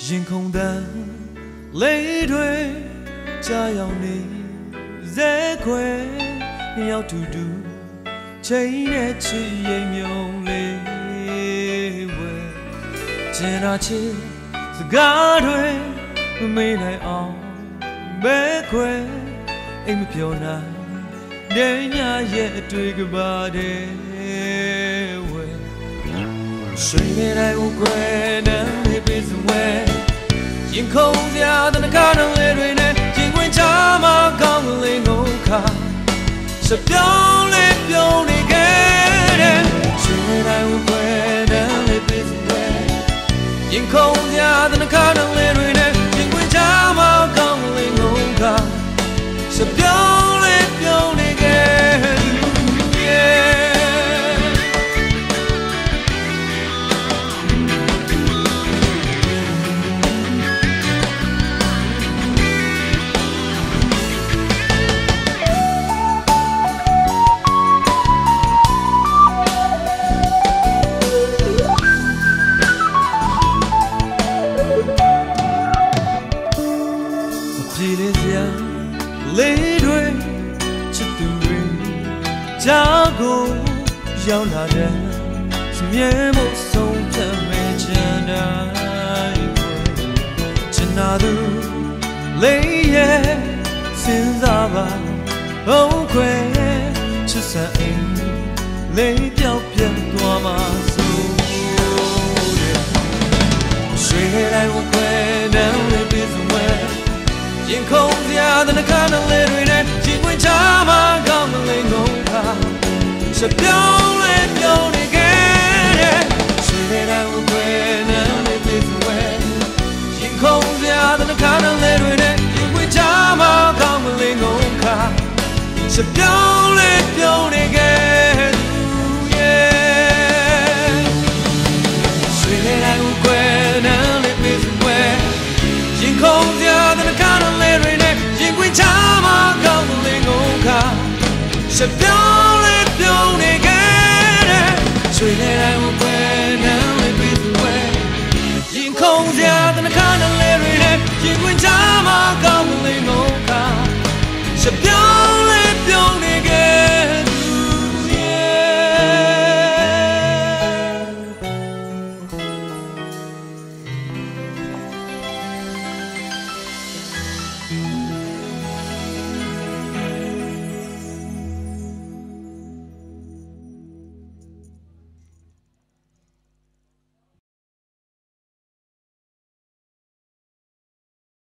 ရင်ခုန်တန်လေးတွေကြာရောက်နေဇဲခွဲနှစ်ယောက်တူတူချိန်နဲ့ချစ်ရင်မြုံလေးဝဲကျင်နာချစ်စကားတွေမမေ့နိုင်အောင်မဲခွဲအိမ်မပြောနိုင်နေညရဲ့အတွေ့ကပါတဲ့ဝဲရွှေနေတိုင်းဦးခွဲနဲ့လေးပေးစဝဲရင်ခုန်စရာတနခါတော့လေးတွေနဲ့ရင်ခွင်ချမှာကောင်းလေးငုံခါစပြောင်းလေးပြုံးနေခဲ့တဲ့ရွှေနေတိုင်းဦးခွဲနဲ့လေးပေးစဝဲရင်ခုန်စရာတနခါတော့လေးတွေနဲ့ရင်ခွင်ချမှာကောင်းလေးငုံခါစပြောင်းလေးပြုံးနေခဲ့လေးတွေချစ်သူတွေကြားကိုရောက်လာတဲ့မြဲမို့ဆုံးဖြတ်မဲ့ချင်တိုင်းချင်နာသူလေးရဲ့စဉ်းစားပါဟုတ်ခွဲချစ်စံအိမ်လေးပြောက်ပြတ်သွားမှာဆိုတဲ့ရွှေတိုင်းဝခွဲနဲ့လေးပြီးစဝဲရင်ခုန်စရာတနခါနဲ့လေးတွေနဲ့ရင်ခွင်ချမှာကောင်းမလေးငုံခါစပြောင်းလေးပြုံးနေခဲ့တဲ့ရွှေတိုင်းဝခွဲနဲ့လေးပြီးစဝဲရင်ခုန်စရာတနခါနဲ့လေးတွေနဲ့ရင်ခွင်ချမှာကောင်းမလေးငုံခါစပြောင်းလေးပြုံးနေခဲ့သူရဲ့ရွှေတိုင်းဝခွဲနဲ့လေးပြီးစဝဲရင်ခုန်စရာတနခါနဲ့လေးတွေနဲ့ရင်ခွင်ချမှာကောင်းမလေးငုံခါစပြော